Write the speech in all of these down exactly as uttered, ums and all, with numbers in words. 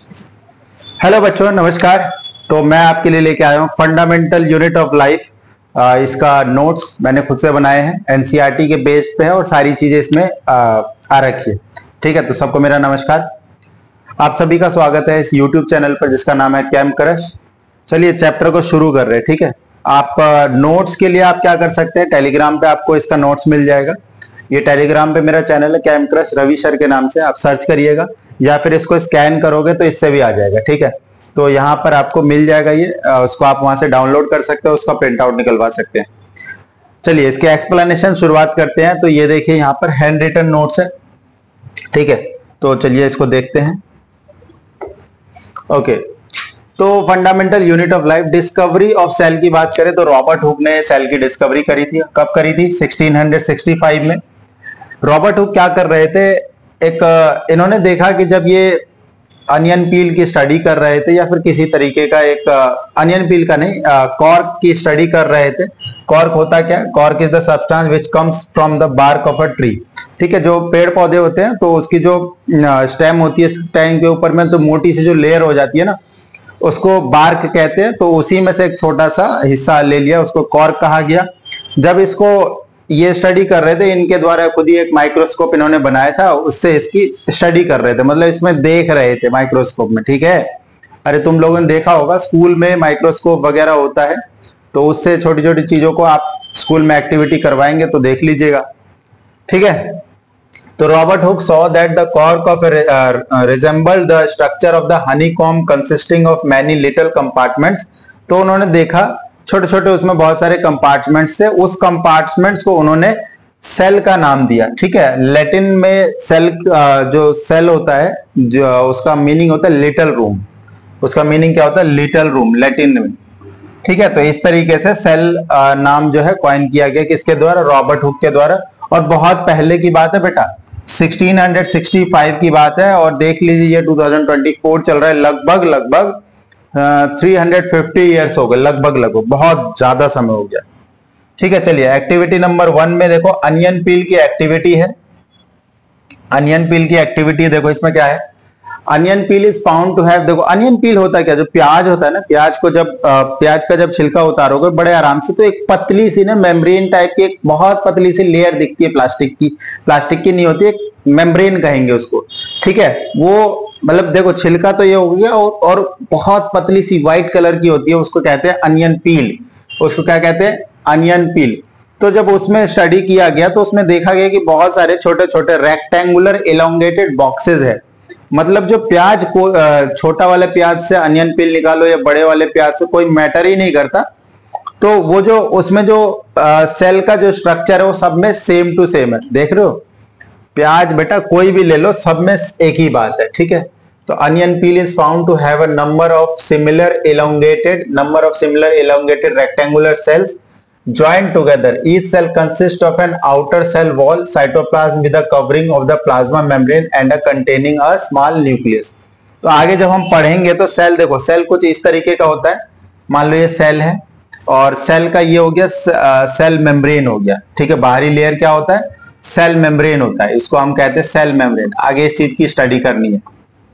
Hello बच्चों, नमस्कार। तो मैं आपके लिए लेके आया हूँ फंडामेंटल यूनिट ऑफ लाइफ। इसका नोट्स मैंने खुद से बनाए हैं, एनसीईआरटी के बेस पे है और सारी चीजें इसमें आ, आ रखी है। ठीक है, तो सबको मेरा नमस्कार। आप सभी का स्वागत है इस यूट्यूब चैनल पर जिसका नाम है कैम क्रश। चलिए चैप्टर को शुरू कर रहे हैं। ठीक है, आप नोट्स के लिए आप क्या कर सकते हैं, टेलीग्राम पे आपको इसका नोट्स मिल जाएगा। ये टेलीग्राम पे मेरा चैनल है कैम क्रश रवि सर के नाम से, आप सर्च करिएगा या फिर इसको स्कैन करोगे तो इससे भी आ जाएगा। ठीक है, तो यहाँ पर आपको मिल जाएगा ये, उसको आप वहां से डाउनलोड कर सकते हो, उसका प्रिंट आउट निकलवा सकते हैं। चलिए इसके एक्सप्लेनेशन शुरुआत करते हैं। तो ये देखिए यहाँ पर हैंड रिटन नोट्स है। ठीक है, तो चलिए इसको देखते हैं। ओके, तो fundamental unit of life, discovery of cell की बात करें तो रॉबर्ट हुक ने सेल की डिस्कवरी करी थी। कब करी थी? सिक्सटीन सिक्सटी फाइव में। रॉबर्ट हुक क्या कर रहे थे, एक इन्होंने देखा कि जब ये अनियन पील की स्टडी कर रहे थे या फिर किसी तरीके का एक अनियन पील का नहीं, कॉर्क की स्टडी कर रहे थे। कॉर्क होता क्या है? Cork is the substance which comes from the bark of a tree. ठीक है, जो पेड़ पौधे होते हैं तो उसकी जो स्टेम होती है, स्टेम के ऊपर में तो मोटी सी जो लेयर हो जाती है ना, उसको बार्क कहते हैं। तो उसी में से एक छोटा सा हिस्सा ले लिया, उसको कॉर्क कहा गया। जब इसको ये स्टडी कर रहे थे, इनके द्वारा खुद ही एक माइक्रोस्कोप इन्होंने बनाया था, उससे इसकी स्टडी कर रहे थे, मतलब इसमें देख रहे थे माइक्रोस्कोप में। ठीक है, अरे तुम लोगों ने देखा होगा स्कूल में माइक्रोस्कोप वगैरह होता है, तो उससे छोटी छोटी चीजों को आप स्कूल में एक्टिविटी करवाएंगे तो देख लीजिएगा। ठीक है, तो Robert Hooke saw that the cork of resembled the structure of the honeycomb consisting of many little compartments. तो उन्होंने देखा छोटे छोटे उसमें बहुत सारे कंपार्टमेंट्स थे, उस कंपार्टमेंट्स को उन्होंने सेल का नाम दिया। ठीक है, लैटिन में सेल, जो सेल होता है जो उसका मीनिंग होता है लिटिल रूम। उसका मीनिंग क्या होता है? लिटिल रूम, लैटिन में। ठीक है, तो इस तरीके से सेल नाम जो है कॉइन किया गया, किसके द्वारा? रॉबर्ट हुक के द्वारा। और बहुत पहले की बात है बेटा, सिक्सटीन सिक्सटी फाइव की बात है। और देख लीजिए ये टू थाउजेंड ट्वेंटी फोर चल रहा है, लगभग लगभग थ्री हंड्रेड फिफ्टी इयर्स हो गए, लगभग लगभग बहुत ज्यादा समय हो गया। ठीक है, चलिए एक्टिविटी नंबर वन में देखो अनियन पील की एक्टिविटी है। अनियन पील की एक्टिविटी देखो, इसमें क्या है? Onion peel is found to have, देखो अनियन पील होता है क्या? जो प्याज होता है ना, प्याज को जब प्याज का जब छिलका उतारोगे बड़े आराम से, तो एक पतली सी ना मेम्ब्रेन टाइप की एक बहुत पतली सी लेयर दिखती है प्लास्टिक की। प्लास्टिक की नहीं होती, एक मेम्ब्रेन कहेंगे उसको। ठीक है, वो मतलब देखो छिलका तो ये हो गया, और, और बहुत पतली सी व्हाइट कलर की होती है, उसको कहते हैं अनियन पील। उसको क्या कहते हैं? Onion peel. तो जब उसमें स्टडी किया गया तो उसमें देखा गया कि बहुत सारे छोटे छोटे रेक्टेंगुलर एलोंगेटेड बॉक्सेस है। मतलब जो प्याज को, छोटा वाले प्याज से अनियन पील निकालो या बड़े वाले प्याज से, कोई मैटर ही नहीं करता। तो वो जो उसमें जो आ, सेल का जो स्ट्रक्चर है वो सब में सेम टू सेम है। देख रहे हो, प्याज बेटा कोई भी ले लो, सब में एक ही बात है। ठीक है, तो onion peel is found to have a number of similar elongated number of similar elongated rectangular cells joined together. Each cell consists of an outer cell wall, cytoplasm with a covering of the plasma membrane and a containing a small nucleus. तो आगे जब हम पढ़ेंगे तो cell देखो, cell कुछ इस तरीके का होता है। मान लो ये सेल है और सेल का ये हो गया सेल मेम्ब्रेन हो गया। ठीक है, बाहरी लेयर क्या होता है? सेल मेम्ब्रेन होता है, इसको हम कहते हैं सेल मेम्ब्रेन। आगे इस चीज की स्टडी करनी है।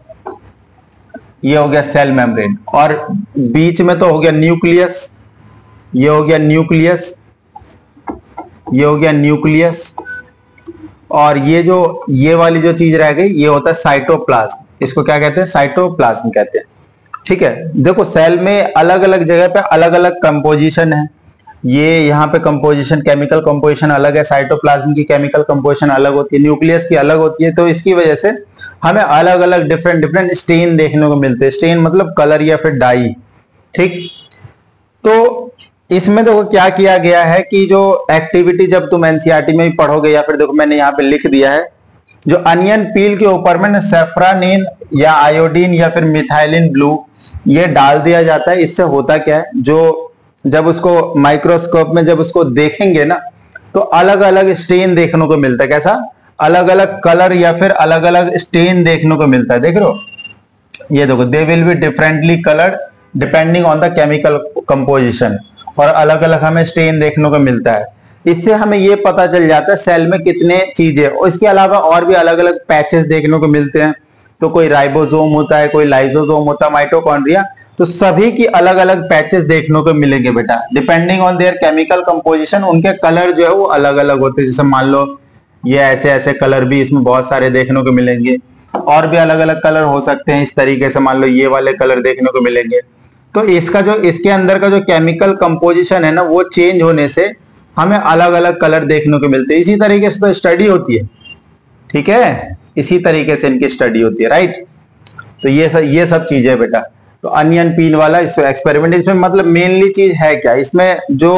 ये हो गया सेल मेम्ब्रेन, और बीच में तो हो गया न्यूक्लियस। ये हो गया न्यूक्लियस, ये हो गया न्यूक्लियस, और ये जो ये वाली जो चीज रह गई ये होता है साइटोप्लाज्म। इसको क्या कहते हैं? साइटोप्लाज्म कहते हैं। ठीक है, देखो सेल में अलग अलग जगह पे अलग अलग कंपोजिशन है। ये यहाँ पे कंपोजिशन, केमिकल कंपोजिशन अलग है, साइटोप्लाज्म की केमिकल कंपोजिशन अलग होती है, न्यूक्लियस की अलग होती है। तो इसकी वजह से हमें अलग अलग डिफरेंट डिफरेंट स्टेन देखने को मिलते हैं। स्टेन मतलब कलर या फिर डाई। ठीक, तो इसमें देखो क्या किया गया है कि जो एक्टिविटी जब तुम एनसीईआरटी में भी पढ़ोगे, या फिर देखो मैंने यहाँ पे लिख दिया है, जो अनियन पील के ऊपर में सेफ्रानिन या आयोडीन या फिर मिथाइलिन ब्लू ये डाल दिया जाता है। इससे होता क्या है, जो जब उसको माइक्रोस्कोप में जब उसको देखेंगे ना, तो अलग अलग स्टेन देखने को मिलता है। कैसा? अलग अलग कलर या फिर अलग अलग स्टेन देखने को मिलता है। देख रहे हो, ये देखो, they will be differently coloured depending on the chemical composition, और अलग अलग हमें स्टेन देखने को मिलता है। इससे हमें ये पता चल जाता है सेल में कितने चीजें, और इसके अलावा और भी अलग अलग पैचेस देखने को मिलते हैं। तो कोई राइबोसोम होता है, कोई लाइसोसोम होता है, माइटोकॉन्ड्रिया, तो सभी की अलग अलग पैचेस देखने को मिलेंगे बेटा। Depending on their chemical composition उनके कलर जो है वो अलग अलग होते हैं। जैसे मान लो ये ऐसे ऐसे कलर भी इसमें बहुत सारे देखने को मिलेंगे, और भी अलग अलग कलर हो सकते हैं इस तरीके से, मान लो ये वाले कलर देखने को मिलेंगे। तो इसका जो इसके अंदर का जो केमिकल कंपोजिशन है ना वो चेंज होने से हमें अलग अलग कलर देखने को मिलते हैं। इसी तरीके से तो स्टडी होती है, ठीक है, इसी तरीके से इनकी स्टडी होती है, राइट। तो ये सब ये सब चीजें बेटा। तो अनियन पील वाला इस एक्सपेरिमेंट, इसमें मतलब मेनली चीज है क्या, इसमें जो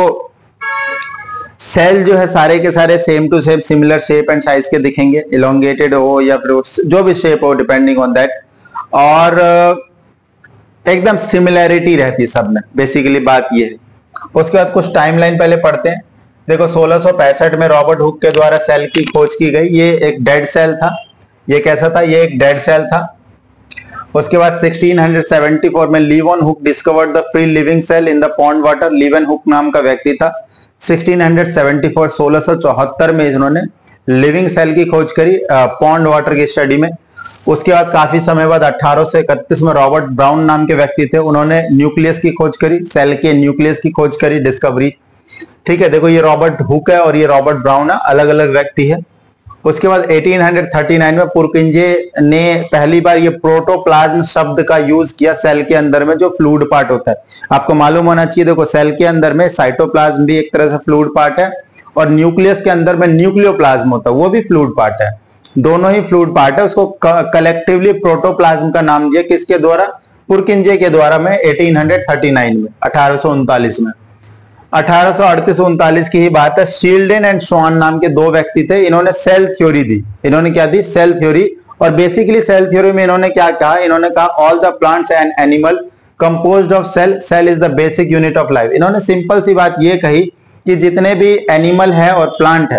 सेल जो है सारे के सारे same to same similar shape and size के दिखेंगे, इलोंगेटेड हो या फिर जो भी शेप हो डिपेंडिंग ऑन दैट, और एकदम सिमिलैरिटी रहती है सब में, बेसिकली बात ये है। उसके बाद कुछ टाइमलाइन पहले पढ़ते हैं। देखो सोलह सौ पैंसठ में रॉबर्ट हुक के द्वारा सेल की खोज की गई। ये एक डेड सेल था, ये कैसा था, ये एक डेड सेल था। उसके बाद सोलह सौ चौहत्तर में Leeuwenhoek discovered the free living cell in the pond water. Leeuwenhoek नाम का व्यक्ति था। सोलह सौ चौहत्तर सोलह सौ चौहत्तर में इन्होंने लिविंग सेल की खोज करी पॉन्ड वाटर की स्टडी में। उसके बाद काफी समय बाद अठारह सौ इकतीस में रॉबर्ट ब्राउन नाम के व्यक्ति थे, उन्होंने न्यूक्लियस की खोज करी, सेल के न्यूक्लियस की खोज करी, डिस्कवरी। ठीक है, देखो ये रॉबर्ट हुक है और ये रॉबर्ट ब्राउन है, अलग अलग व्यक्ति है। उसके बाद अठारह सौ उनतालीस में पुरकिंजे ने पहली बार ये प्रोटोप्लाज्म शब्द का यूज किया सेल के अंदर में, जो फ्लूइड पार्ट होता है। आपको मालूम होना चाहिए, देखो सेल के अंदर में साइटोप्लाज्म भी एक तरह से फ्लूइड पार्ट है, और न्यूक्लियस के अंदर में न्यूक्लियोप्लाज्म होता है, वो भी फ्लूइड पार्ट है। दोनों ही फ्लूइड पार्ट है। उसको कलेक्टिवली प्रोटोप्लाज्म का नाम दिया किसके द्वारा, पुरकिंजे के द्वारा में अठारह सौ उनतालीस में अठारह सौ उनतालीस में अठारह सौ अड़तीस उनतालीस की ही बात है। शील्डन एंड शॉन नाम के दो व्यक्ति थे, इन्होंने सेल थ्योरी दी। इन्होंने क्या दी, सेल थ्योरी। और बेसिकली सेल थ्योरी में इन्होंने क्या कहा, इन्होंने कहा all the plants and animal composed of cell, cell is the basic unit of life. इन्होंने सिंपल सी बात ये कही कि जितने भी एनिमल है और प्लांट है,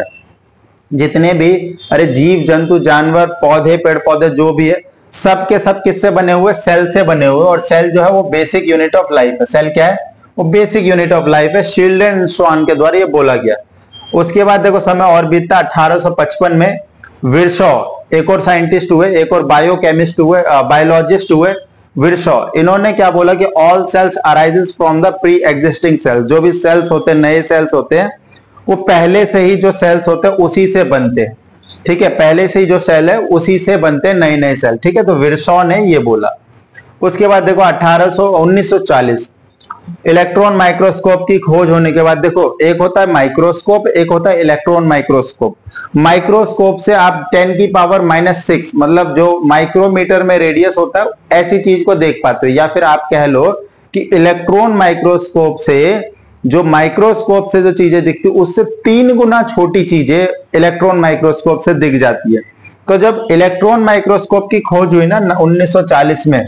जितने भी अरे जीव जंतु जानवर पौधे पेड़ पौधे जो भी है, सब के सब किससे बने हुए, सेल से बने हुए। और सेल जो है वो बेसिक यूनिट ऑफ लाइफ है। सेल क्या है, वो बेसिक यूनिट ऑफ लाइफ है। शील्डन एंड शॉन के द्वारा ये बोला गया। उसके बाद देखो समय और बीतता, अठारह सौ पचपन में विरशॉ एक और साइंटिस्ट हुए, एक और बायोकेमिस्ट हुए, बायोलॉजिस्ट हुए, विरशॉ। इन्होंने क्या बोला कि all cells arises from the pre existing cell. जो भी सेल्स होते हैं, नए सेल्स होते हैं, वो पहले से ही जो सेल्स होते हैं उसी से बनते हैं। ठीक है, पहले से ही जो सेल है उसी से बनते हैं नए नए सेल। ठीक है, तो विरशॉ ने ये बोला। उसके बाद देखो अठारह सौ उन्नीस सौ चालीस इलेक्ट्रॉन माइक्रोस्कोप की खोज होने के बाद, देखो एक होता है माइक्रोस्कोप, एक होता है इलेक्ट्रॉन माइक्रोस्कोप। माइक्रोस्कोप से आप टेन की पावर माइनस सिक्स, मतलब जो माइक्रोमीटर में रेडियस होता है, ऐसी चीज को देख पाते हो। या फिर आप कह लो कि इलेक्ट्रॉन माइक्रोस्कोप से, जो माइक्रोस्कोप से जो चीजें दिखती है उससे तीन गुना छोटी चीजें इलेक्ट्रॉन माइक्रोस्कोप से दिख जाती है। तो जब इलेक्ट्रॉन माइक्रोस्कोप की खोज हुई ना उन्नीस सौ चालीस में,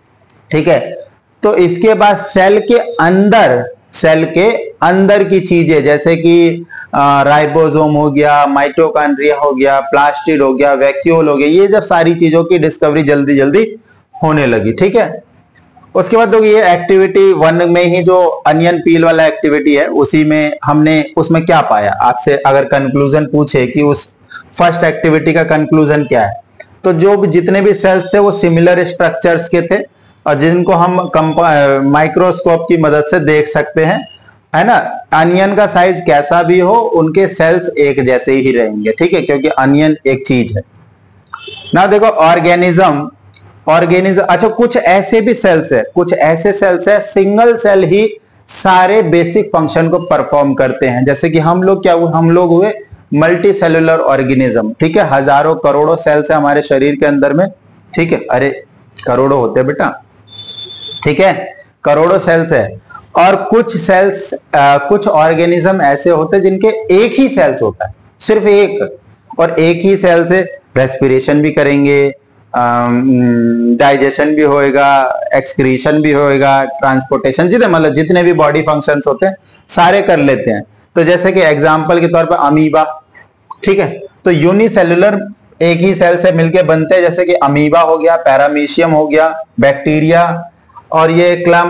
ठीक है, तो इसके बाद सेल के अंदर, सेल के अंदर की चीजें जैसे कि राइबोसोम हो गया, माइटोकॉन्ड्रिया हो गया, प्लास्टिड हो गया, वैक्यूल हो गया, ये जब सारी चीजों की डिस्कवरी जल्दी जल्दी होने लगी। ठीक है, उसके बाद तो ये एक्टिविटी वन में ही जो अनियन पील वाला एक्टिविटी है, उसी में हमने उसमें क्या पाया। आपसे अगर कंक्लूजन पूछे कि उस फर्स्ट एक्टिविटी का कंक्लूजन क्या है, तो जो भी जितने भी सेल्स थे वो सिमिलर स्ट्रक्चर्स के थे, और जिनको हम माइक्रोस्कोप की मदद से देख सकते हैं, है ना। अनियन का साइज कैसा भी हो, उनके सेल्स एक जैसे ही रहेंगे। ठीक है, क्योंकि अनियन एक चीज है ना। देखो ऑर्गेनिज्म, ऑर्गेनिज्म अच्छा, कुछ ऐसे भी सेल्स है, कुछ ऐसे सेल्स है सिंगल सेल ही सारे बेसिक फंक्शन को परफॉर्म करते हैं। जैसे कि हम लोग क्या हुए, हम लोग हुए मल्टी सेलुलर ऑर्गेनिज्म। ठीक है, हजारों करोड़ों सेल्स है हमारे शरीर के अंदर में। ठीक है, अरे करोड़ों होते हैं बेटा, ठीक है, करोड़ों सेल्स है। और कुछ सेल्स आ, कुछ ऑर्गेनिज्म ऐसे होते हैं जिनके एक ही सेल्स होता है, सिर्फ एक, और एक ही सेल से रेस्पिरेशन भी करेंगे, डाइजेशन भी होएगा, एक्सक्रीशन भी होएगा, ट्रांसपोर्टेशन, जितने मतलब जितने भी बॉडी फंक्शंस होते हैं सारे कर लेते हैं। तो जैसे कि एग्जांपल के तौर पर अमीबा, ठीक है, तो यूनिसेलुलर एक ही सेल से मिलके बनते हैं, जैसे कि अमीबा हो गया, पैरामीशियम हो गया, बैक्टीरिया, और ये क्लाम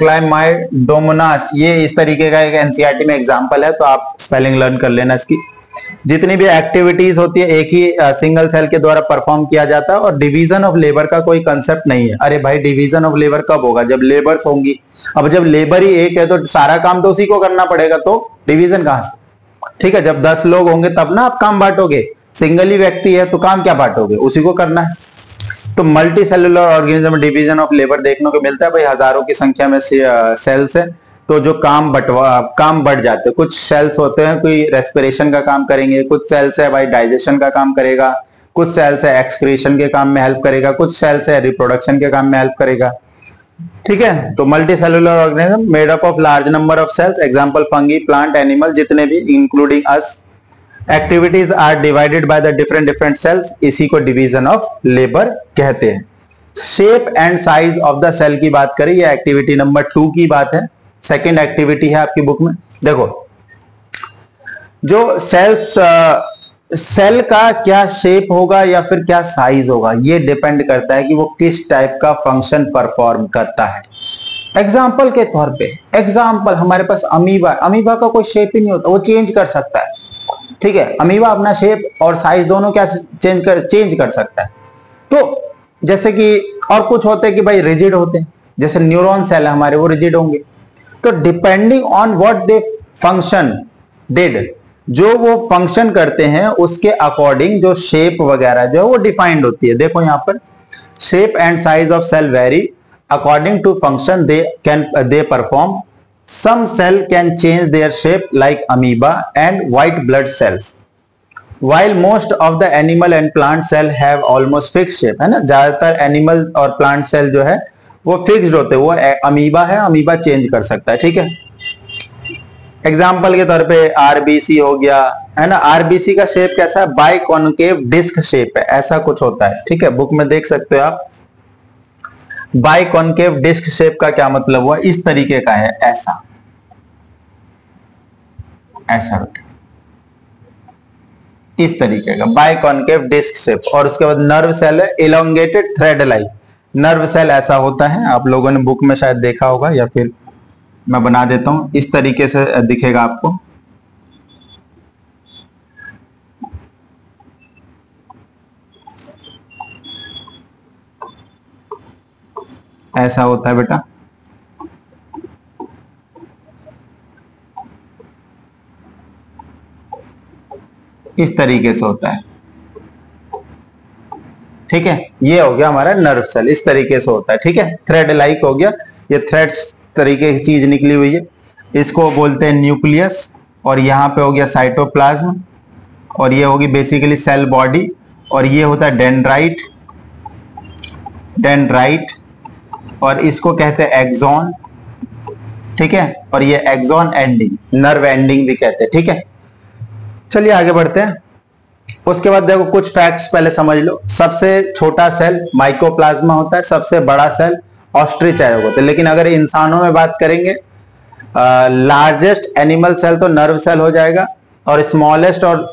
क्लाइमाइडोमोनास, ये इस तरीके का एक एनसीईआरटी में एग्जांपल है, तो आप स्पेलिंग लर्न कर लेना इसकी। जितनी भी एक्टिविटीज होती है एक ही सिंगल सेल के द्वारा परफॉर्म किया जाता है, और डिवीजन ऑफ लेबर का कोई कंसेप्ट नहीं है। अरे भाई डिवीजन ऑफ लेबर कब होगा? जब लेबर्स होंगी। अब जब लेबर ही एक है तो सारा काम तो उसी को करना पड़ेगा, तो डिवीजन कहां से? ठीक है, जब दस लोग होंगे तब ना आप काम बांटोगे। सिंगल ही व्यक्ति है तो काम क्या बांटोगे? उसी को करना है। तो मल्टी सेलुलर ऑर्गेनिज्म में डिवीजन ऑफ लेबर देखने को मिलता है। भाई हजारों की संख्या में सेल्स है तो जो काम बंटवा काम बढ़ जाते हैं। कुछ सेल्स होते हैं कोई रेस्पिरेशन का काम करेंगे, कुछ सेल्स है भाई डाइजेशन का काम करेगा, कुछ सेल्स है एक्सक्रीशन के काम में हेल्प करेगा, कुछ सेल्स है रिप्रोडक्शन के काम में हेल्प करेगा। ठीक है, तो multi cellular organism made up of large number of cells, example fungi, plant, animal, जितने भी including us. Activities are divided by the different different cells, इसी को डिवीजन ऑफ लेबर कहते हैं। Shape and size of the cell की बात करें, ये एक्टिविटी नंबर टू की बात है। सेकेंड एक्टिविटी है आपकी बुक में। देखो जो सेल्स सेल का क्या शेप होगा या फिर क्या साइज होगा, ये डिपेंड करता है कि वो किस टाइप का फंक्शन परफॉर्म करता है। एग्जाम्पल के तौर पे, एग्जाम्पल हमारे पास अमीबा, अमीबा का कोई शेप ही नहीं होता, वो चेंज कर सकता है। ठीक है, अमीबा अपना शेप और साइज दोनों क्या चेंज कर चेंज कर सकता है। तो जैसे कि और कुछ होते हैं कि भाई रिजिड होते हैं, जैसे न्यूरॉन सेल हमारे वो रिजिड होंगे। तो depending on what they function did, जो वो फंक्शन करते हैं उसके अकॉर्डिंग जो शेप वगैरह जो है वो डिफाइंड होती है। देखो यहां पर shape and size of cell vary according to function they can they perform. Some cell can change their shape like amoeba and white blood cells, while most of the animal and plant cell have almost fixed shape, है ना। ज्यादातर animal और plant cell जो है वो fixed होते हैं। वो अमीबा है, अमीबा चेंज कर सकता है। ठीक है, एग्जाम्पल के तौर पे आरबीसी हो गया, है ना। आरबीसी का शेप कैसा है? बाई कॉन्केव डिस्क शेप है, ऐसा कुछ होता है। ठीक है, बुक में देख सकते हो आप। बाई कॉन्केव डिस्क शेप का क्या मतलब हुआ? इस तरीके का है, ऐसा ऐसा होता है, इस तरीके का बाई कॉन्केव डिस्क शेप। और उसके बाद नर्व सेल है, elongated thread like. Nerve cell ऐसा होता है, आप लोगों ने बुक में शायद देखा होगा, या फिर मैं बना देता हूं, इस तरीके से दिखेगा आपको। ऐसा होता है बेटा, इस तरीके से होता है। ठीक है, ये हो गया हमारा नर्व सेल, इस तरीके से होता है। ठीक है, थ्रेड लाइक हो गया, ये थ्रेड्स तरीके की चीज निकली हुई है, इसको बोलते हैं न्यूक्लियस। और यहाँ पे हो गया साइटोप्लाज्म, और ये होगी बेसिकली सेल बॉडी, और ये होता है डेंड्राइट डेंड्राइट और इसको कहते हैं एक्सॉन। ठीक है, और ये एक्सॉन एंडिंग, नर्व एंडिंग भी कहते हैं। ठीक है, चलिए आगे बढ़ते हैं। उसके बाद देखो कुछ फैक्ट्स पहले समझ लो। सबसे छोटा सेल माइकोप्लाज्मा होता है, सबसे बड़ा सेल ऑस्ट्रिच एग होता है। लेकिन अगर इंसानों में बात करेंगे, लार्जेस्ट एनिमल सेल तो नर्व सेल हो जाएगा, और स्मॉलेस्ट और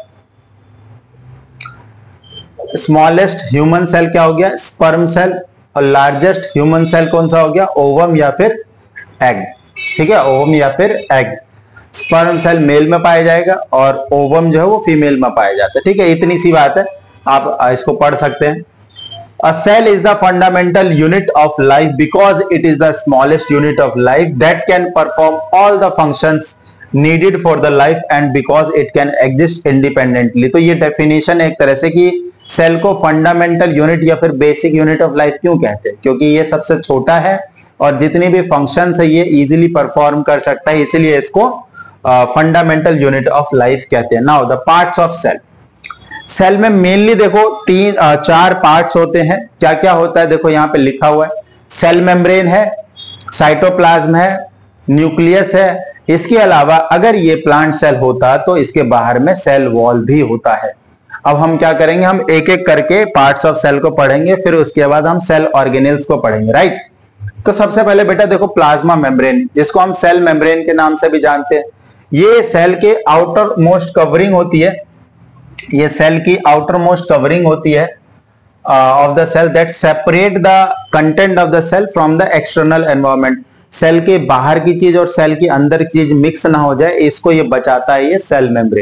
स्मॉलेस्ट ह्यूमन सेल क्या हो गया? Sperm cell. और लार्जेस्ट ह्यूमन सेल कौन सा हो गया? ओवम या फिर एग। ठीक है, ओवम या फिर एग। स्पर्म सेल मेल में पाया जाएगा और ओवम जो है वो फीमेल में पाया जाता है। ठीक है, इतनी सी बात है, आप इसको पढ़ सकते हैं। A cell is the fundamental unit of life because it is the smallest unit of life that can perform all the functions needed for the life and because it can exist independently। तो ये definition एक तरह से कि cell को fundamental unit या फिर basic unit of life क्यों कहते हैं? क्योंकि ये सबसे छोटा है और जितनी भी फंक्शंस है ये इजीली परफॉर्म कर सकता है, इसीलिए इसको फंडामेंटल यूनिट ऑफ लाइफ कहते हैं। Now the parts of cell. Cell में मेनली देखो तीन आ, चार पार्ट्स होते हैं। क्या क्या होता है? देखो यहाँ पे लिखा हुआ है, सेल मेम्ब्रेन है, साइटोप्लाज्म है, न्यूक्लियस है। इसके अलावा अगर ये प्लांट सेल होता तो इसके बाहर में सेल वॉल भी होता है। अब हम क्या करेंगे, हम एक एक करके पार्ट्स ऑफ सेल को पढ़ेंगे, फिर उसके बाद हम सेल ऑर्गेनेल्स को पढ़ेंगे। राइट, तो सबसे पहले बेटा देखो प्लाज्मा मेम्ब्रेन, जिसको हम सेल मेम्ब्रेन के नाम से भी जानते हैं। ये सेल के आउटर मोस्ट कवरिंग होती है, ये सेल की आउटर मोस्ट कवरिंग होती है of the cell that separate the content of the cell from the external environment. Cell के बाहर की चीज और सेल के अंदर की चीज मिक्स ना हो जाए, इसको ये बचाता है ये सेल मेम्ब्रेन।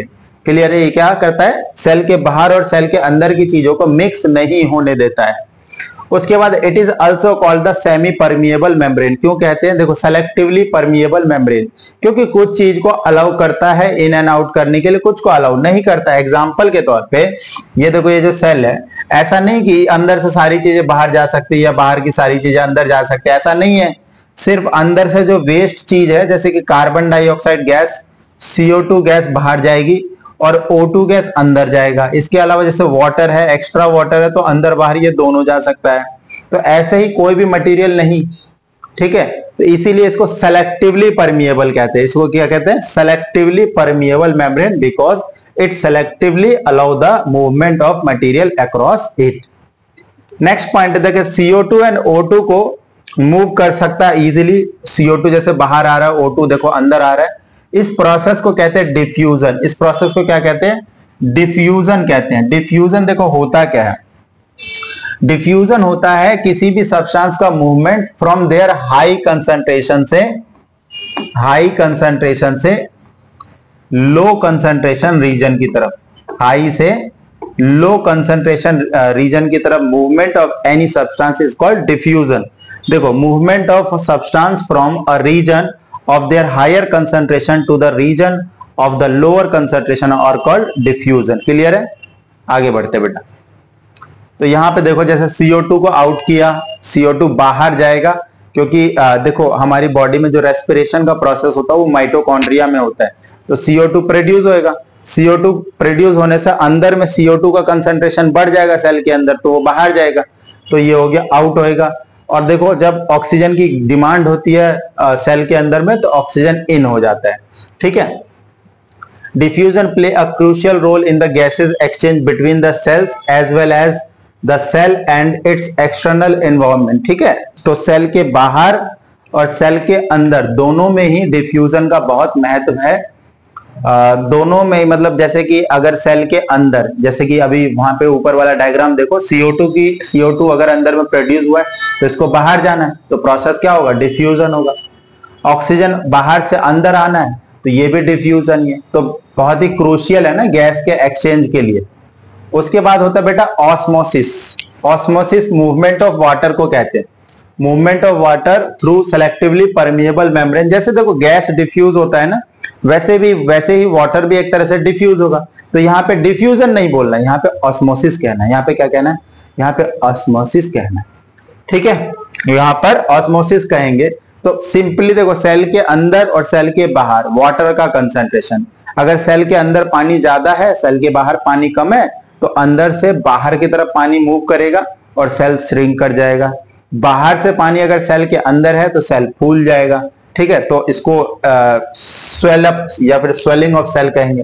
क्लियर है? ये क्या करता है, सेल के बाहर और सेल के अंदर की चीजों को मिक्स नहीं होने देता है। उसके बाद it is also called the semi permeable membrane. क्यों कहते हैं? देखो सेलेक्टिवली परमिएबल मेम्ब्रेन, क्योंकि कुछ चीज को अलाउ करता है इन एंड आउट करने के लिए, कुछ को अलाउ नहीं करता है। एग्जांपल के तौर पे ये देखो, ये जो सेल है, ऐसा नहीं कि अंदर से सारी चीजें बाहर जा सकती है या बाहर की सारी चीजें अंदर जा सकती है, ऐसा नहीं है। सिर्फ अंदर से जो वेस्ट चीज है, जैसे कि carbon dioxide gas, C O two gas बाहर जाएगी और ओ टू गैस अंदर जाएगा। इसके अलावा जैसे वाटर है, एक्स्ट्रा वाटर है, तो अंदर बाहर ये दोनों जा सकता है। तो ऐसे ही कोई भी मटेरियल नहीं, ठीक है? तो इसीलिए इसको सेलेक्टिवली परमिएबल कहते हैं। इसको क्या कहते हैं? Selectively permeable membrane, because it selectively allow the movement of material across it. Next point देखिए, C O two and O two को मूव कर सकता है इजीली। सी ओ टू जैसे बाहर आ रहा है, ओ टू देखो अंदर आ रहा है। इस प्रोसेस को कहते हैं डिफ्यूजन। इस प्रोसेस को क्या कहते हैं? डिफ्यूजन कहते हैं। डिफ्यूजन देखो होता क्या है? डिफ्यूजन होता है किसी भी सब्सटेंस का movement from their high concentration से हाई कंसंट्रेशन से लो कंसंट्रेशन रीजन की तरफ, हाई से लो कंसंट्रेशन रीजन की तरफ movement of any substance is called diffusion. देखो, movement of substance from a region of their higher concentration to the region of the lower concentration are called diffusion। Clear है? आगे बढ़ते बेटा। तो यहां पे देखो, जैसे सी ओ टू को आउट किया, सी ओ टू बाहर जाएगा, क्योंकि आ, देखो हमारी बॉडी में जो रेस्पिरेशन का प्रोसेस होता है वो माइटोकॉन्ड्रिया में होता है। तो सी ओ टू प्रोड्यूस होएगा। सी ओ टू प्रोड्यूस होने से अंदर में सी ओ टू का कंसंट्रेशन बढ़ जाएगा सेल के अंदर, तो वो बाहर जाएगा, तो ये हो गया आउट होएगा। और देखो, जब ऑक्सीजन की डिमांड होती है आ, सेल के अंदर में, तो ऑक्सीजन इन हो जाता है। ठीक है? Diffusion play a crucial role in the gases exchange between the cells as well as the cell and its external environment. ठीक है? तो सेल के बाहर और सेल के अंदर दोनों में ही डिफ्यूजन का बहुत महत्व है। आ, दोनों में, मतलब जैसे कि अगर सेल के अंदर, जैसे कि अभी वहां पे ऊपर वाला डायग्राम देखो, सी ओ टू की सी ओ टू अगर अंदर में प्रोड्यूस हुआ है तो इसको बाहर जाना है, तो प्रोसेस क्या होगा? डिफ्यूजन होगा। ऑक्सीजन बाहर से अंदर आना है, तो ये भी डिफ्यूजन ही है। तो बहुत ही क्रूशियल है ना गैस के एक्सचेंज के लिए। उसके बाद होता है बेटा osmosis. Osmosis movement of water को कहते हैं। Movement of water through selectively permeable membrane. जैसे देखो गैस डिफ्यूज होता है ना, वैसे भी वैसे ही वाटर भी एक तरह से डिफ्यूज होगा। तो यहाँ पे डिफ्यूजन नहीं बोलना है, यहाँ पे ऑस्मोसिस कहना है। यहाँ पे क्या कहना है? यहाँ पे ऑस्मोसिस कहना है। ठीक है? यहाँ पर ऑस्मोसिस कहेंगे तो सिंपली देखो, सेल के अंदर और सेल के बाहर वाटर का कंसंट्रेशन, अगर सेल के अंदर पानी ज्यादा है, सेल के बाहर पानी कम है, तो अंदर से बाहर की तरफ पानी मूव करेगा और सेल श्रिंक कर जाएगा। बाहर से पानी अगर सेल के अंदर है तो सेल फूल जाएगा। ठीक है? तो इसको स्वेल अप या फिर स्वेलिंग ऑफ सेल कहेंगे।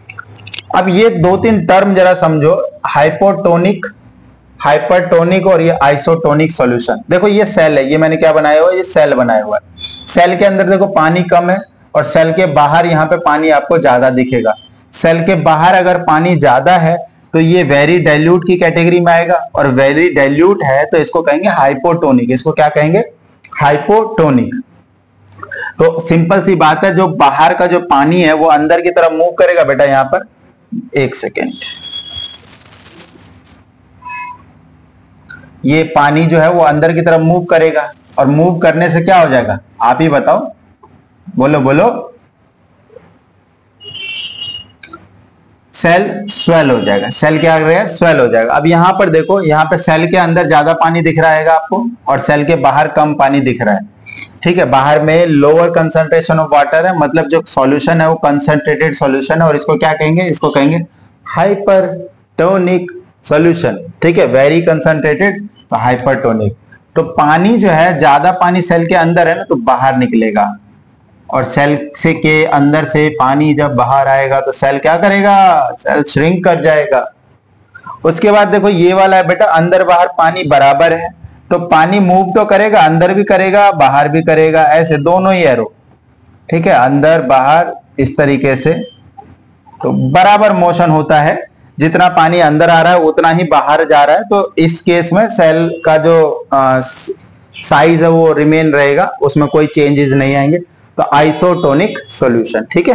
अब ये दो तीन टर्म जरा समझो, हाइपोटोनिक, हाइपरटोनिक और ये आइसोटोनिक सॉल्यूशन। देखो ये सेल है, ये मैंने क्या बनाया हुआ है? ये सेल बनाया हुआ है। सेल के अंदर देखो पानी कम है और सेल के बाहर यहाँ पे पानी आपको ज्यादा दिखेगा। सेल के बाहर अगर पानी ज्यादा है तो ये वेरी डाइल्यूट की कैटेगरी में आएगा, और वेरी डाइल्यूट है तो इसको कहेंगे हाइपोटोनिक। इसको क्या कहेंगे? हाइपोटोनिक। तो सिंपल सी बात है, जो बाहर का जो पानी है वो अंदर की तरफ मूव करेगा बेटा। यहां पर एक सेकेंड, ये पानी जो है वो अंदर की तरफ मूव करेगा, और मूव करने से क्या हो जाएगा? आप ही बताओ, बोलो बोलो। सेल स्वेल हो जाएगा। सेल क्या कर रहा है? स्वेल हो जाएगा। अब यहां पर देखो, यहां पे सेल के अंदर ज्यादा पानी दिख रहा है आपको, और सेल के बाहर कम पानी दिख रहा है। ठीक है? बाहर में लोअर कंसंट्रेशन ऑफ वाटर है, मतलब जो सॉल्यूशन है वो कंसंट्रेटेड सॉल्यूशन है, और इसको क्या कहेंगे? इसको कहेंगे हाइपरटोनिक सॉल्यूशन। ठीक है? वेरी कंसंट्रेटेड तो हाइपरटोनिक। तो पानी जो है, ज्यादा पानी सेल के अंदर है ना, तो बाहर निकलेगा, और सेल से के अंदर से पानी जब बाहर आएगा तो सेल क्या करेगा? सेल श्रिंक कर जाएगा। उसके बाद देखो ये वाला है बेटा, अंदर बाहर पानी बराबर है, तो पानी मूव तो करेगा, अंदर भी करेगा बाहर भी करेगा, ऐसे दोनों ही एरो। ठीक है? अंदर बाहर इस तरीके से, तो बराबर मोशन होता है। जितना पानी अंदर आ रहा है उतना ही बाहर जा रहा है। तो इस केस में सेल का जो साइज है वो रिमेन रहेगा, उसमें कोई चेंजेस नहीं आएंगे। तो आइसोटोनिक सॉल्यूशन। ठीक है?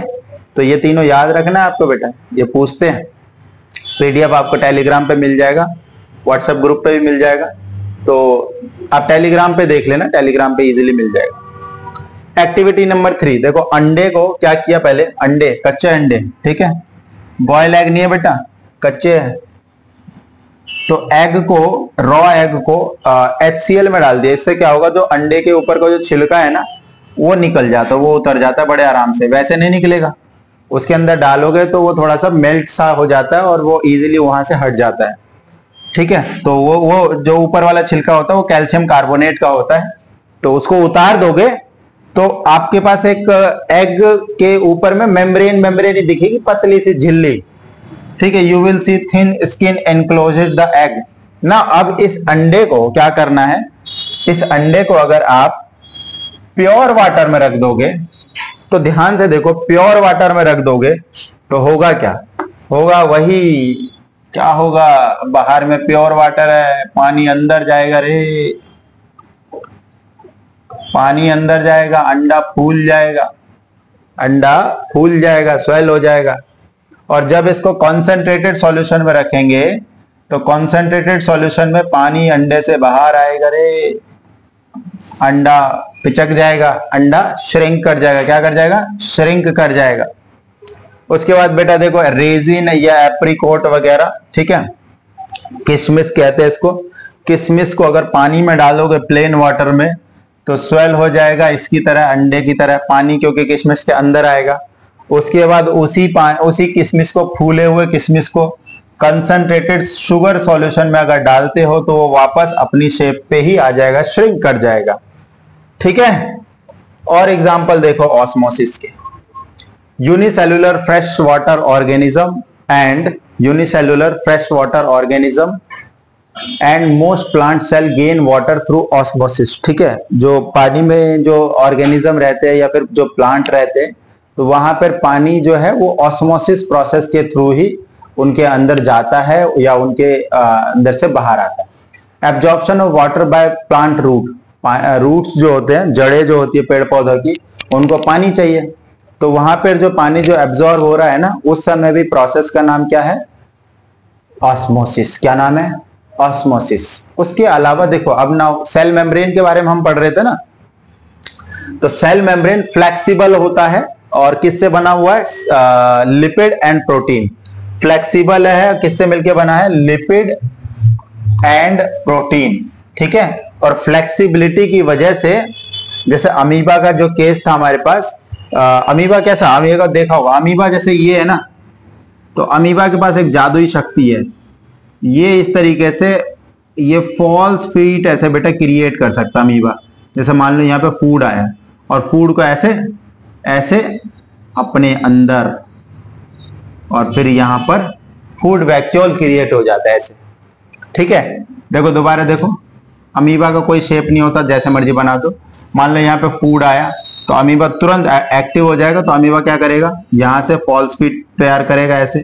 तो ये तीनों याद रखना है आपको बेटा, ये पूछते हैं। पीडीएफ आपको टेलीग्राम पे मिल जाएगा, व्हाट्सएप ग्रुप पे भी मिल जाएगा, तो आप टेलीग्राम पे देख लेना, टेलीग्राम पे इजीली मिल जाएगा। एक्टिविटी नंबर थ्री, देखो अंडे को क्या किया, पहले अंडे, कच्चे अंडे, ठीक है, बॉयल एग नहीं है बेटा, कच्चे है, तो एग को, रॉ एग को एच सी एल में डाल दिया। इससे क्या होगा, जो अंडे के ऊपर का जो छिलका है ना वो निकल जाता है, वो उतर जाता है बड़े आराम से। वैसे नहीं निकलेगा, उसके अंदर डालोगे तो वो थोड़ा सा मेल्ट सा हो जाता है और वो इजीली वहां से हट जाता है, ठीक है। तो वो वो जो ऊपर वाला छिलका होता है वो कैल्शियम कार्बोनेट का होता है, तो उसको उतार दोगे तो आपके पास एक एग के ऊपर में मेम्ब्रेन मेम्ब्रेन ही दिखेगी, पतली सी झिल्ली, ठीक है। You will see thin skin enclosed the egg ना। अब इस अंडे को क्या करना है, इस अंडे को अगर आप प्योर वाटर में रख दोगे, तो ध्यान से देखो, प्योर वाटर में रख दोगे तो होगा क्या, होगा वही, क्या होगा, बाहर में प्योर वाटर है, पानी अंदर जाएगा रे, पानी अंदर जाएगा, अंडा फूल जाएगा, अंडा फूल जाएगा, स्वेल हो जाएगा। और जब इसको कॉन्सेंट्रेटेड सॉल्यूशन में रखेंगे तो कॉन्सेंट्रेटेड सॉल्यूशन में पानी अंडे से बाहर आएगा रे, अंडा पिचक जाएगा, अंडा श्रिंक कर जाएगा, क्या कर जाएगा, श्रिंक कर जाएगा। उसके बाद बेटा देखो रेजिन या एप्रिकॉट वगैरह, ठीक है, किशमिश कहते हैं इसको, किशमिश को अगर पानी में डालोगे प्लेन वाटर में तो स्वेल हो जाएगा इसकी तरह, अंडे की तरह, पानी क्योंकि किशमिश के अंदर आएगा। उसके बाद उसी उसी किशमिश को, फूले हुए किशमिश को कंसंट्रेटेड शुगर सॉल्यूशन में अगर डालते हो तो वो वापस अपनी शेप पे ही आ जाएगा, श्रिंक कर जाएगा, ठीक है। और एग्जांपल देखो ऑस्मोसिस के, unicellular fresh water organism and unicellular fresh water organism and most plant cell gain water through osmosis, ठीक है। जो पानी में जो ऑर्गेनिज्म रहते हैं या फिर जो प्लांट रहते हैं, तो वहां पर पानी जो है वो ऑस्मोसिस प्रोसेस के थ्रू ही उनके अंदर जाता है या उनके अंदर से बाहर आता है। Absorption of water by plant root, roots जो होते हैं, जड़ें जो होती है पेड़ पौधों की, उनको पानी चाहिए, तो वहां पर जो पानी जो एब्जॉर्ब हो रहा है ना, उस समय भी प्रोसेस का नाम क्या है, ऑस्मोसिस। क्या नाम है, ऑस्मोसिस। उसके अलावा देखो, अब ना सेल मेम्ब्रेन के बारे में हम पढ़ रहे थे ना, तो सेल मेम्ब्रेन फ्लेक्सिबल होता है और किससे बना हुआ है, लिपिड एंड प्रोटीन। फ्लेक्सिबल है, किससे मिलके बना है, लिपिड एंड प्रोटीन, ठीक है। और फ्लेक्सिबिलिटी की वजह से, जैसे अमीबा का जो केस था हमारे पास, अमीबा कैसा, अमीबा देखा होगा, अमीबा जैसे ये है ना, तो अमीबा के पास एक जादुई शक्ति है, ये इस तरीके से ये फॉल्स फीट ऐसे बेटा क्रिएट कर सकता है अमीबा। जैसे मान लो यहाँ पे फूड आया और फूड को ऐसे ऐसे अपने अंदर, और फिर यहाँ पर फूड वैक्यूल क्रिएट हो जाता है ऐसे, ठीक है। देखो दोबारा देखो, अमीबा का कोई शेप नहीं होता, जैसे मर्जी बना दो। मान लो यहाँ पे फूड आया तो अमीबा तुरंत एक्टिव हो जाएगा, तो अमीबा क्या करेगा, यहां से फॉल्स फीट तैयार करेगा ऐसे,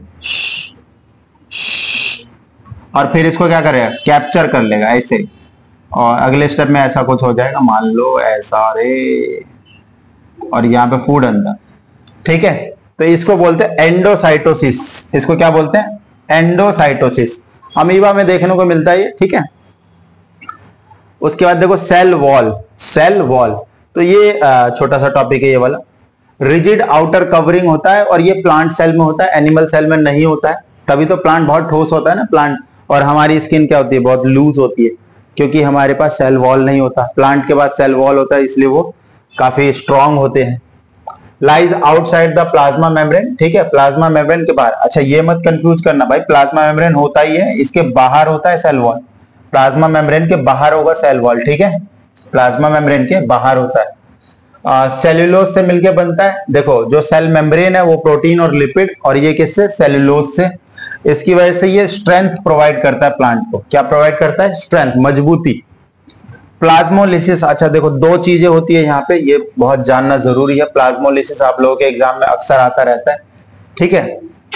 और फिर इसको क्या करेगा, कैप्चर कर लेगा ऐसे, और अगले स्टेप में ऐसा कुछ हो जाएगा, मान लो ऐसा रे, और यहाँ पे फूड अंदर, ठीक है। तो इसको बोलते हैं एंडोसाइटोसिस। इसको क्या बोलते हैं, एंडोसाइटोसिस। अमीबा में देखने को मिलता है ये, ठीक है। उसके बाद देखो सेल वॉल, सेल वॉल, तो ये छोटा सा टॉपिक है ये वाला। रिजिड आउटर कवरिंग होता है और ये प्लांट सेल में होता है, एनिमल सेल में नहीं होता है, तभी तो प्लांट बहुत ठोस होता है ना प्लांट। और हमारी स्किन क्या होती है, बहुत लूज होती है, क्योंकि हमारे पास सेल वॉल नहीं होता। प्लांट के पास सेल वॉल होता है, इसलिए वो काफी स्ट्रांग होते हैं। Lies outside the plasma membrane, ठीक है, प्लाज्मा मेम्ब्रेन के बाहर। अच्छा ये मत कंफ्यूज करना भाई, प्लाज्मा मेम्ब्रेन होता ही है, इसके बाहर होता है सेल वॉल। प्लाज्मा मेम्ब्रेन के बाहर होगा सेल वॉल, ठीक है, प्लाज्मा मेम्ब्रेन के बाहर होता है। सेल्यूलोज से मिलके बनता है। देखो जो सेल मेम्ब्रेन है वो प्रोटीन और लिपिड, और ये किससे, सेल्यूलोज से। इसकी वजह से ये स्ट्रेंथ प्रोवाइड करता है प्लांट को। क्या प्रोवाइड करता है, स्ट्रेंथ, मजबूती। प्लाज्मोलिसिस, अच्छा देखो दो चीजें होती है यहाँ पे, ये बहुत जानना जरूरी है। प्लाज्मोलिसिस आप लोगों के एग्जाम में अक्सर आता रहता है, ठीक है,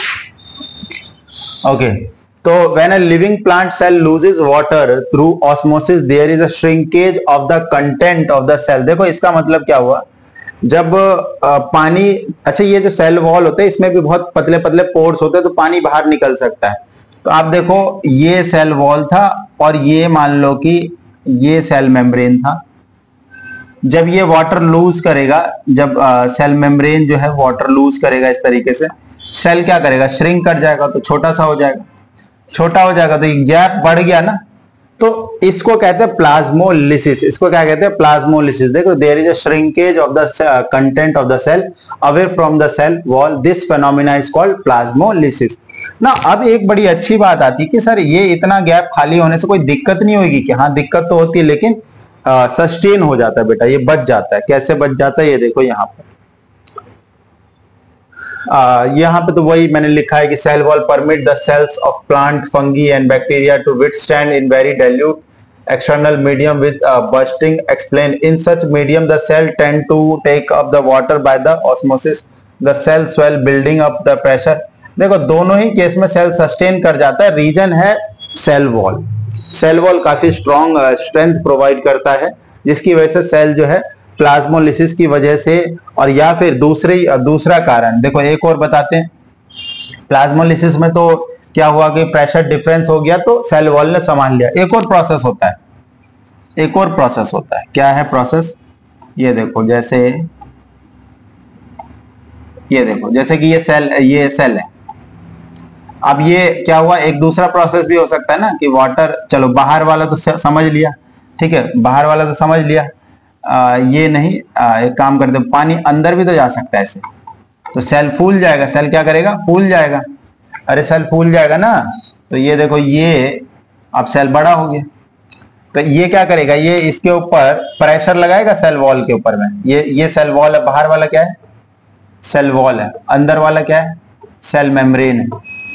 ओके। तो when a living plant cell loses water through osmosis there is a shrinkage of the content of the cell। देखो इसका मतलब क्या हुआ, जब आ, पानी, अच्छा ये जो सेल वॉल होते हैं इसमें भी बहुत पतले पतले पोर्स होते हैं, तो पानी बाहर निकल सकता है। तो आप देखो ये सेल वॉल था और ये मान लो कि ये सेल मेम्ब्रेन था। जब ये वाटर लूज करेगा, जब आ, सेल मेम्ब्रेन जो है वाटर लूज करेगा इस तरीके से, सेल क्या करेगा, श्रिंक कर जाएगा, तो छोटा सा हो जाएगा। छोटा हो जाएगा तो ये गैप बढ़ गया ना, तो इसको कहते हैं प्लाज्मोलिसिस। इसको क्या कहते हैं, प्लाज्मोलिसिस। देखो, there is a shrinkage of the content of the cell away from the cell wall, this phenomena is called plasmolysis ना। अब एक बड़ी अच्छी बात आती है कि सर ये इतना गैप खाली होने से कोई दिक्कत नहीं होगी कि, हाँ दिक्कत तो होती है लेकिन सस्टेन हो जाता है बेटा, ये बच जाता है। कैसे बच जाता है ये देखो यहाँ पर, Uh, यहाँ पे तो वही मैंने लिखा है कि cell wall permit the cells of plant, fungi and bacteria to withstand in very dilute external medium with bursting. Explain in such medium the cell tend to take up the water by the osmosis, the cell swell building up the pressure. देखो दोनों ही case में cell sustain कर जाता है। Reason है cell wall. Cell wall काफी strong strength provide करता है, जिसकी वजह से सेल जो है प्लाज्मोलिसिस की वजह से, और या फिर दूसरी दूसरा कारण देखो एक और बताते हैं। प्लाज्मोलिसिस में तो क्या हुआ कि प्रेशर डिफरेंस हो गया तो सेल वॉल ने संभाल लिया। एक और प्रोसेस होता है, एक और प्रोसेस होता है। क्या है प्रोसेस, ये देखो, जैसे ये देखो, जैसे कि ये सेल, ये सेल है। अब ये क्या हुआ, एक दूसरा प्रोसेस भी हो सकता है ना कि वाटर, चलो बाहर वाला तो समझ लिया, ठीक है, बाहर वाला तो समझ लिया। आ, ये नहीं, आ, एक काम करते, पानी अंदर भी तो जा सकता है ऐसे, तो सेल फूल जाएगा। सेल क्या करेगा, फूल जाएगा। अरे सेल फूल जाएगा ना, तो ये देखो, ये अब सेल बड़ा हो गया, तो ये क्या करेगा, ये इसके ऊपर प्रेशर लगाएगा सेल वॉल के ऊपर में। ये ये सेल वॉल है, बाहर वाला क्या है, सेल वॉल है, अंदर वाला क्या है, सेल मेम्ब्रेन है।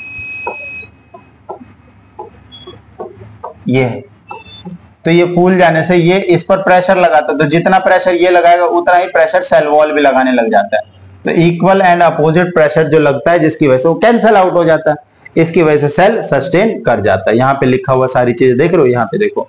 ये है, तो ये फूल जाने से ये इस पर प्रेशर लगाता है, तो जितना प्रेशर ये लगाएगा उतना ही प्रेशर सेल वॉल भी लगाने लग जाता है। तो इक्वल एंड अपोजिट प्रेशर जो लगता है, जिसकी वजह से वो कैंसल आउट हो जाता है, इसकी वजह से सेल सस्टेन कर जाता है। यहाँ पे लिखा हुआ सारी चीजें देख रहे हो, यहाँ पे देखो,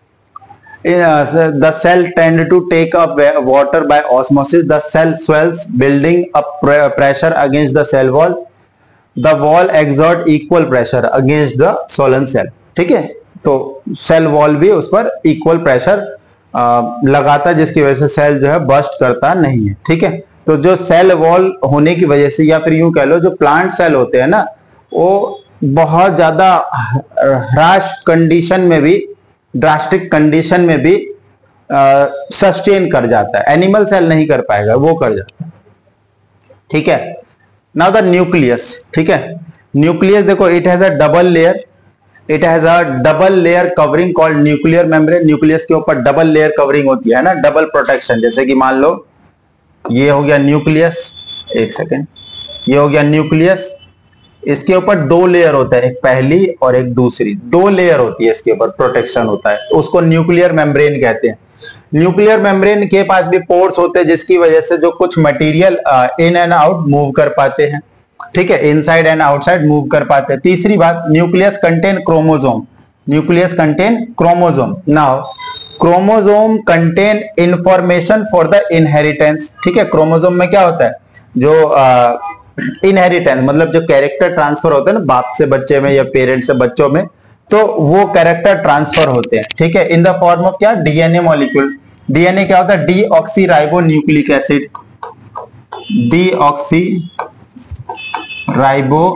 the cell tend to take up water by osmosis, the cell swells building up pressure against the cell wall, the wall exert equal pressure against the swollen cell. ठीक है, तो सेल वॉल भी उस पर इक्वल प्रेशर लगाता है, जिसकी वजह से सेल जो है बर्स्ट करता नहीं है। ठीक है, तो जो सेल वॉल होने की वजह से, या फिर यूं कह लो जो प्लांट सेल होते हैं ना, वो बहुत ज्यादा ह्रास कंडीशन में भी, ड्रास्टिक कंडीशन में भी सस्टेन कर जाता है। एनिमल सेल नहीं कर पाएगा, वो कर जाता है। ठीक है, नाउ द न्यूक्लियस। ठीक है, न्यूक्लियस देखो, it has a double layer, it has a double layer covering called nuclear membrane. Nucleus के ऊपर डबल लेयर कवरिंग होती है ना, डबल प्रोटेक्शन। जैसे कि मान लो ये हो गया न्यूक्लियस, एक सेकेंड, ये हो गया न्यूक्लियस, इसके ऊपर दो लेयर होता है, एक पहली और एक दूसरी, दो लेयर होती है, इसके ऊपर प्रोटेक्शन होता है, तो उसको न्यूक्लियर मेम्ब्रेन कहते हैं। न्यूक्लियर मेम्ब्रेन के पास भी पोर्स होते हैं, जिसकी वजह से जो कुछ material in and out move कर पाते हैं। ठीक है, इनसाइड एंड आउटसाइड मूव कर पाते हैं। तीसरी बात, nucleus contain chromosome, nucleus contain chromosome. Now chromosome contain information for the inheritance. ठीक है, क्रोमोसोम में क्या होता है, जो इनहेरिटेंस मतलब जो कैरेक्टर ट्रांसफर होता है ना, बाप से बच्चे में या पेरेंट से बच्चों में, तो वो कैरेक्टर ट्रांसफर होते हैं। ठीक है, इन द फॉर्म ऑफ क्या, डीएनए मॉलिक्यूल। डीएनए क्या होता है, deoxy ribo nucleic acid, deoxy ribo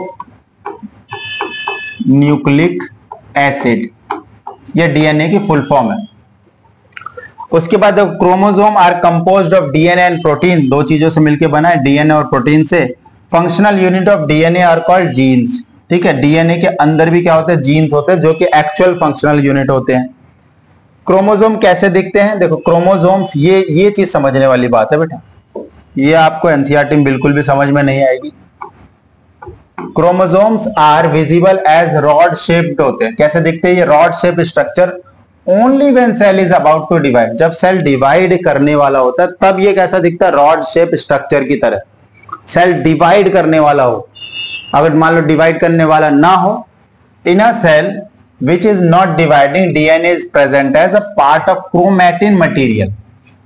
nucleic acid, ये डीएनए की फुल फॉर्म है। उसके बाद chromosome are composed of DNA and protein, दो चीजों से मिलकर बना है, डीएनए और प्रोटीन से। Functional unit of DNA are called genes. ठीक है, डीएनए के अंदर भी क्या होता है, जीन्स होते हैं, जो कि एक्चुअल फंक्शनल यूनिट होते हैं। क्रोमोसोम कैसे दिखते हैं, देखो क्रोमोसोम्स, ये ये चीज समझने वाली बात है बेटा, ये आपको एनसीईआरटी में बिल्कुल भी समझ में नहीं आएगी। Chromosomes are visible as rod shaped होते हैं। कैसे दिखते हैं ये rod shape structure, only when cell is about to divide, जब सेल डिवाइड करने वाला होता है तब ये कैसा दिखता है, रॉड शेप स्ट्रक्चर की तरह। सेल डिवाइड करने वाला हो, अगर मान लो डिवाइड करने वाला ना हो, in a cell which is not dividing, DNA is present as a part of chromatin material.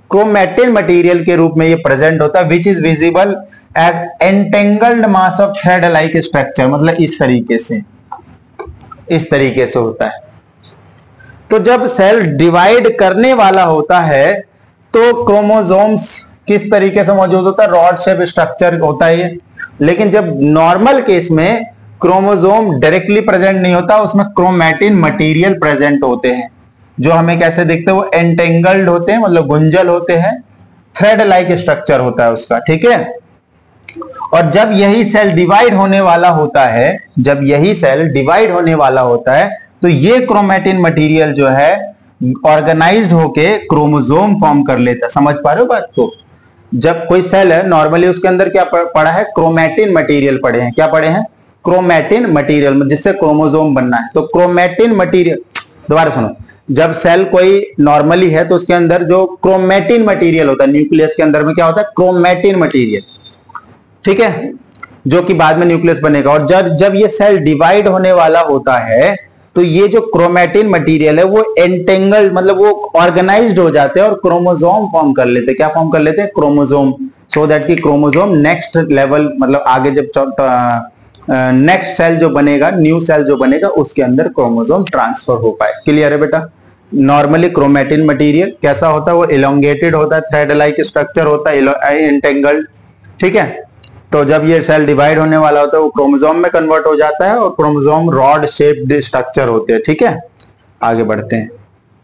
Chromatin material के रूप में ये प्रेजेंट होता है, which is visible as entangled mass of thread like structure, मतलब इस तरीके से, इस तरीके से होता है। तो जब सेल डिवाइड करने वाला होता है तो क्रोमोसोम्स किस तरीके से मौजूद होता है, रॉड शेप स्ट्रक्चर होता है ये। लेकिन जब नॉर्मल केस में क्रोमोसोम डायरेक्टली प्रेजेंट नहीं होता, उसमें क्रोमैटिन मटेरियल प्रेजेंट होते हैं, जो हमें कैसे दिखते हैं, वो एंटेंगल्ड होते हैं, मतलब गुंजल होते हैं, थ्रेड लाइक स्ट्रक्चर होता है उसका, ठीक है। और जब यही सेल डिवाइड होने वाला होता है, जब यही सेल डिवाइड होने वाला होता है तो ये क्रोमैटिन मटेरियल जो है ऑर्गेनाइज्ड होके क्रोमोसोम फॉर्म कर लेता है। समझ पा रहे हो बात को? जब कोई सेल है नॉर्मली उसके अंदर क्या पड़ा है, क्रोमैटिन मटेरियल पड़े हैं। क्या पड़े हैं? क्रोमैटिन मटेरियल, जिससे क्रोमोसोम बनना है। तो क्रोमैटिन मटेरियल, दोबारा सुनो, जब सेल कोई नॉर्मली है तो उसके अंदर जो क्रोमैटिन मटेरियल होता है, न्यूक्लियस के अंदर में क्या होता है, क्रोमैटिन मटेरियल, ठीक है, जो कि बाद में न्यूक्लियस बनेगा। और जब जब ये सेल डिवाइड होने वाला होता है तो ये जो क्रोमैटिन मटेरियल है वो एंटेंगल, मतलब वो ऑर्गेनाइज्ड हो जाते हैं और क्रोमोसोम फॉर्म कर लेते हैं। क्या फॉर्म कर लेते हैं? क्रोमोसोम। सो दैट कि क्रोमोसोम नेक्स्ट लेवल, मतलब आगे जब नेक्स्ट सेल जो बनेगा, न्यू सेल जो बनेगा, उसके अंदर क्रोमोसोम ट्रांसफर हो पाए। क्लियर है बेटा? नॉर्मली क्रोमैटिन मटेरियल कैसा होता है, वो इलोंगेटेड होता है, थ्रेड लाइक स्ट्रक्चर होता है, एंटेंगल्ड, ठीक है। तो जब ये सेल डिवाइड होने वाला होता है वो क्रोमोसोम में कन्वर्ट हो जाता है और क्रोमोसोम रॉड शेप्ड स्ट्रक्चर होते हैं, ठीक है। आगे बढ़ते हैं।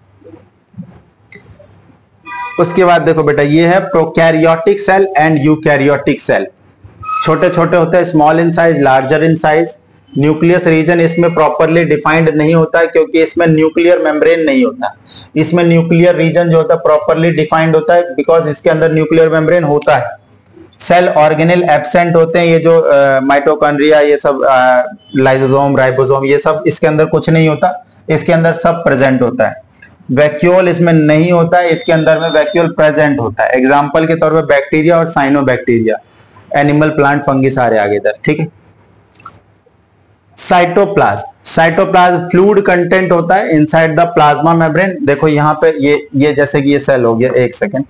उसके बाद देखो बेटा, ये है prokaryotic cell and eukaryotic cell. छोटे छोटे होते हैं, small in size, larger in size. Nucleus region इसमें प्रॉपरली डिफाइंड नहीं होता है क्योंकि इसमें न्यूक्लियर मेम्ब्रेन नहीं होता। इसमें न्यूक्लियर रीजन जो होता है प्रॉपरली डिफाइंड होता है बिकॉज इसके अंदर न्यूक्लियर मेम्ब्रेन होता है। सेल ऑर्गेनेल एब्सेंट होते हैं, ये जो माइटोकॉन्ड्रिया, ये सब लाइसोसोम, राइबोसोम, ये सब इसके अंदर कुछ नहीं होता, इसके अंदर सब प्रेजेंट होता है। वैक्यूल इसमें नहीं होता है, इसके अंदर में वैक्यूल प्रेजेंट होता है। एग्जांपल के तौर पे बैक्टीरिया और साइनोबैक्टीरिया, एनिमल, प्लांट, फंगी सारे आगे इधर, ठीक है। साइटोप्लाज्म, साइटोप्लाज्म फ्लूइड कंटेंट होता है इनसाइड द प्लाज्मा मेम्ब्रेन। देखो यहाँ पे ये ये जैसे कि ये सेल हो गया, एक सेकेंड,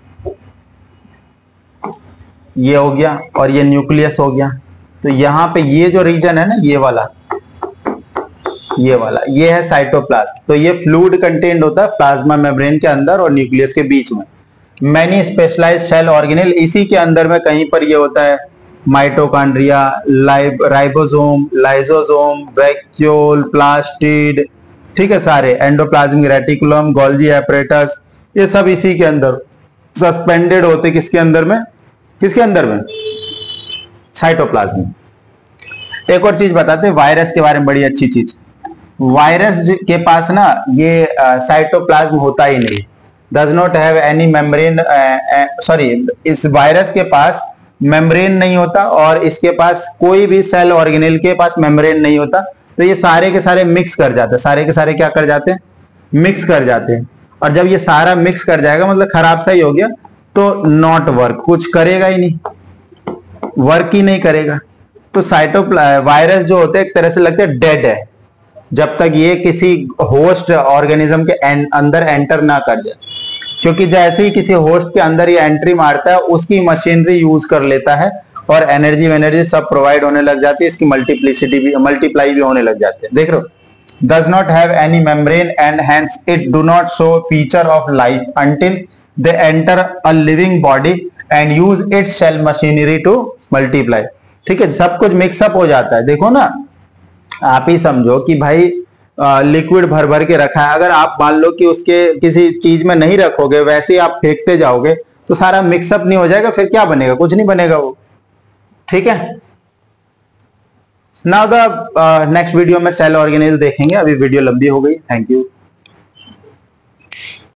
ये हो गया और ये न्यूक्लियस हो गया। तो यहाँ पे ये जो रीजन है ना, ये वाला, ये वाला, ये है साइटोप्लाज्म। तो ये फ्लूइड कंटेंट होता है प्लाज्मा मेम्ब्रेन के अंदर और न्यूक्लियस के बीच में। मैनी स्पेशलाइज्ड सेल ऑर्गेनेल, इसी के अंदर में कहीं पर ये होता है mitochondria, ribosome, lysosome, vacuole, plastid, ठीक है, सारे एंडोप्लाज्मिक रेटिकुलम, गोल्जी एपरेटस, ये सब इसी के अंदर सस्पेंडेड होते। किसके अंदर में? किसके अंदर में? साइटोप्लाज्म। एक और चीज बताते हैं वायरस के बारे में, बड़ी अच्छी चीज। वायरस के पास ना ये साइटोप्लाज्म होता ही नहीं, does not have any membrane, sorry, इस वायरस के पास मेम्ब्रेन नहीं होता और इसके पास कोई भी सेल ऑर्गेनेल के पास मेम्ब्रेन नहीं होता। तो ये सारे के सारे मिक्स कर जाते हैं, सारे के सारे क्या कर जाते हैं? मिक्स कर जाते हैं। और जब ये सारा मिक्स कर जाएगा, मतलब खराब सा ही हो गया, तो नॉट वर्क, कुछ करेगा ही नहीं, वर्क ही नहीं करेगा। तो साइटोप्ला वायरस जो होते हैं एक तरह से लगते हैं डेड है, जब तक ये किसी होस्ट ऑर्गेनिज्म के एन, अंदर एंटर ना कर जाए। क्योंकि जैसे ही किसी होस्ट के अंदर ये एंट्री मारता है, उसकी मशीनरी यूज कर लेता है और एनर्जी एनर्जी सब प्रोवाइड होने लग जाती है, इसकी मल्टीप्लिसिटी भी, मल्टीप्लाई भी होने लग जाते हैं। देख रहे हो, does not have any membrane and hence it do not show feature of life until they enter a living body and use its cell machinery to multiply। ठीक है, सब कुछ मिक्सअप हो जाता है। देखो ना, आप ही समझो कि भाई लिक्विड भर भर के रखा है, अगर आप मान लो कि उसके किसी चीज में नहीं रखोगे, वैसे ही आप फेंकते जाओगे तो सारा मिक्सअप नहीं हो जाएगा, फिर क्या बनेगा? कुछ नहीं बनेगा वो, ठीक है। नाउ द नेक्स्ट वीडियो में सेल ऑर्गेनेल देखेंगे, अभी वीडियो लंबी हो गई। Thank you.